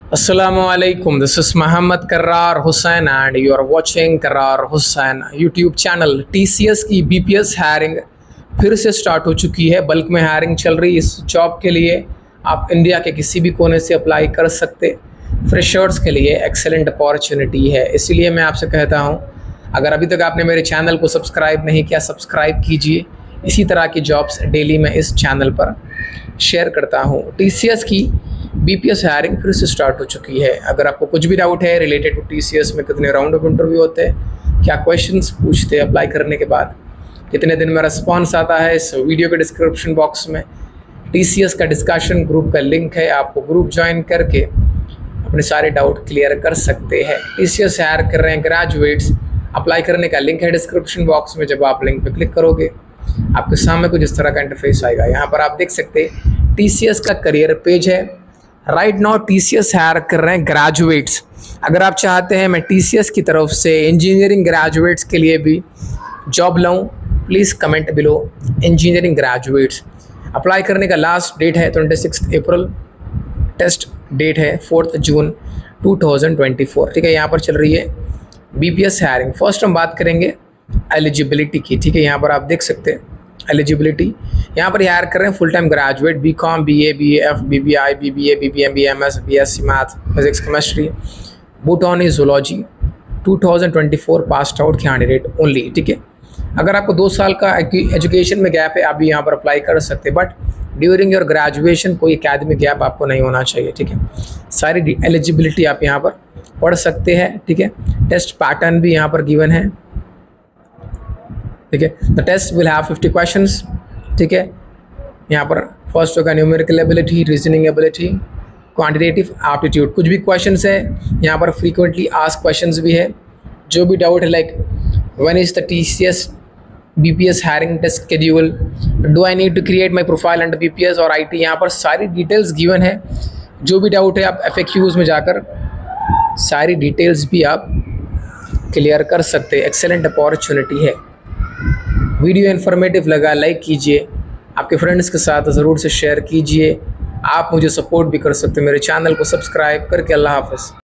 Assalamualaikum. This is Muhammad Karrar Hussain and you are watching Karrar Hussain YouTube channel। TCS की BPS hiring फिर से start हो चुकी है। बल्क में हायरिंग चल रही है इस जॉब के लिए। आप इंडिया के किसी भी कोने से अप्लाई कर सकते। फ्रेशर्स के लिए एक्सेलेंट अपॉर्चुनिटी है, इसीलिए मैं आपसे कहता हूँ अगर अभी तक आपने मेरे चैनल को सब्सक्राइब नहीं किया, सब्सक्राइब कीजिए। इसी तरह की जॉब्स डेली मैं इस चैनल पर शेयर करता हूँ। TCS की BPS हायरिंग फिर से स्टार्ट हो चुकी है। अगर आपको कुछ भी डाउट है रिलेटेड टू TCS में कितने राउंड ऑफ इंटरव्यू होते हैं, क्या क्वेश्चंस पूछते हैं अप्लाई करने के बाद, कितने दिन में रिस्पॉन्स आता है, इस वीडियो के डिस्क्रिप्शन बॉक्स में TCS का डिस्कशन ग्रुप का लिंक है। आपको ग्रुप ज्वाइन करके अपने सारे डाउट क्लियर कर सकते हैं। TCS हायर कर रहे हैं ग्रेजुएट्स। अप्लाई करने का लिंक है डिस्क्रिप्शन बॉक्स में। जब आप लिंक पे क्लिक करोगे आपके सामने कुछ इस तरह का इंटरफेस आएगा। यहाँ पर आप देख सकते हैं TCS का करियर पेज है। राइट नाउ TCS हायर कर रहे हैं ग्रेजुएट्स। अगर आप चाहते हैं मैं TCS की तरफ से इंजीनियरिंग ग्रेजुएट्स के लिए भी जॉब लाऊं, please comment below engineering graduates. Apply करने का लास्ट डेट है 26 अप्रैल। टेस्ट डेट है 4 जून 2024। ठीक है, यहाँ पर चल रही है BPS हायरिंग। फर्स्ट हम बात करेंगे एलिजिबिलिटी की। ठीक है, यहाँ पर आप देख सकते हैं एलिजिबिलिटी। यहाँ पर हायर कर रहे हैं full time graduate, BCom, BA, BAF, BBI, BBA, BBM, BMS, BSc math, physics, chemistry, botany, zoology, 2024 passed out candidate only. ठीक है, अगर आपको 2 साल का एजुकेशन में गैप है आप भी यहाँ पर अप्लाई कर सकते हैं, बट ड्यूरिंग योर ग्रेजुएशन कोई एकेडमिक गैप आपको नहीं होना चाहिए। ठीक है, सारी एलिजिबिलिटी आप यहाँ पर पढ़ सकते हैं। ठीक है, टेस्ट पैटर्न भी यहाँ पर गिवन है। ठीक है, the test will have 50 questions. ठीक है, यहाँ पर फर्स्ट होगा numerical ability, reasoning ability, quantitative aptitude. कुछ भी क्वेश्चंस है यहाँ पर, फ्रीक्वेंटली आस्क्ड क्वेश्चंस भी है। जो भी डाउट है like when is the TCS BPS hiring test schedule, do I need to create my profile under BPS और IT, यहाँ पर सारी डिटेल्स गिवन है। जो भी डाउट है आप FAQs में जाकर सारी डिटेल्स भी आप क्लियर कर सकते हैं। एक्सेलेंट अपॉर्चुनिटी है। वीडियो इन्फॉर्मेटिव लगा लाइक कीजिए, आपके फ्रेंड्स के साथ ज़रूर से शेयर कीजिए। आप मुझे सपोर्ट भी कर सकते हैं मेरे चैनल को सब्सक्राइब करके। अल्लाह हाफ़िज़।